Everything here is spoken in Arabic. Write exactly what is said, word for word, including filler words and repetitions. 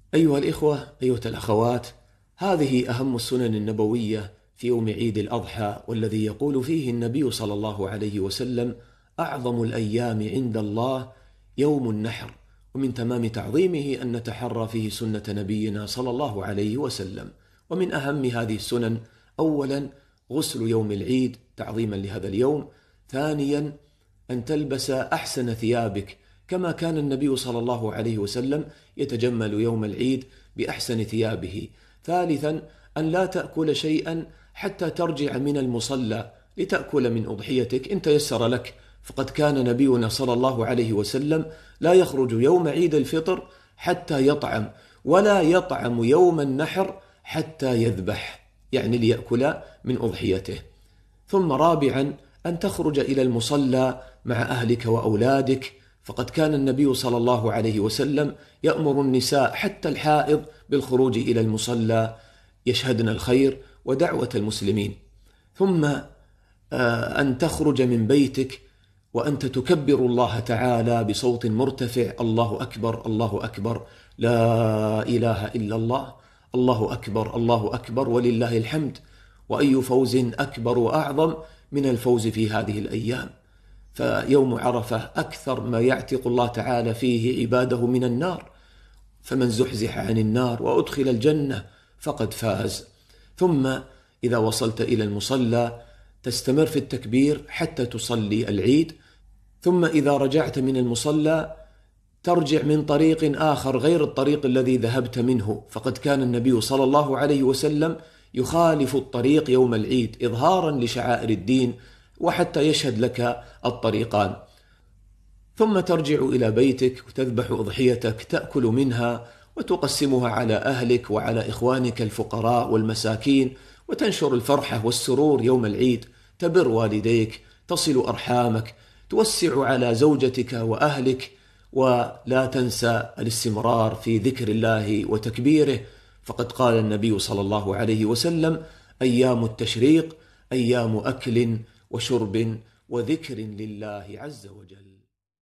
أيها الإخوة، أيها الأخوات، هذه أهم السنن النبوية في يوم عيد الأضحى، والذي يقول فيه النبي صلى الله عليه وسلم: أعظم الأيام عند الله يوم النحر. ومن تمام تعظيمه أن نتحرى فيه سنة نبينا صلى الله عليه وسلم. ومن أهم هذه السنن: أولا غسل يوم العيد تعظيما لهذا اليوم. ثانيا أن تلبس أحسن ثيابك، كما كان النبي صلى الله عليه وسلم يتجمل يوم العيد بأحسن ثيابه. ثالثا أن لا تأكل شيئا حتى ترجع من المصلى لتأكل من أضحيتك إن تيسر لك، فقد كان نبينا صلى الله عليه وسلم لا يخرج يوم عيد الفطر حتى يطعم، ولا يطعم يوم النحر حتى يذبح، يعني ليأكل من أضحيته. ثم رابعا أن تخرج إلى المصلى مع أهلك وأولادك، فقد كان النبي صلى الله عليه وسلم يأمر النساء حتى الحائض بالخروج إلى المصلى يشهدن الخير ودعوة المسلمين. ثم أن تخرج من بيتك وأنت تكبر الله تعالى بصوت مرتفع: الله أكبر الله أكبر، لا إله إلا الله، الله أكبر الله أكبر ولله الحمد. وأي فوز أكبر وأعظم من الفوز في هذه الأيام؟ فيوم عرفة أكثر ما يعتق الله تعالى فيه عباده من النار، فمن زحزح عن النار وأدخل الجنة فقد فاز. ثم إذا وصلت إلى المصلى تستمر في التكبير حتى تصلي العيد. ثم إذا رجعت من المصلى ترجع من طريق آخر غير الطريق الذي ذهبت منه، فقد كان النبي صلى الله عليه وسلم يخالف الطريق يوم العيد إظهارا لشعائر الدين وحتى يشهد لك الطريقان. ثم ترجع إلى بيتك وتذبح أضحيتك، تأكل منها وتقسمها على أهلك وعلى إخوانك الفقراء والمساكين، وتنشر الفرحة والسرور يوم العيد. تبر والديك، تصل أرحامك، توسع على زوجتك وأهلك، ولا تنسى الاستمرار في ذكر الله وتكبيره، فقد قال النبي صلى الله عليه وسلم: أيام التشريق أيام أكل وشرب وذكر لله عز وجل.